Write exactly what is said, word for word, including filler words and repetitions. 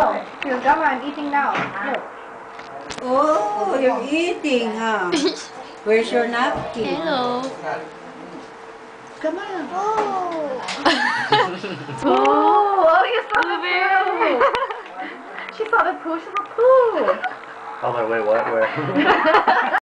Here, Grandma, I'm eating now. Look. Oh, you're eating, huh? Where's your napkin? Hello. Come on. Oh. Oh, oh, you saw the poo. She saw the poo. She saw the poo. Oh, wait, what? Where?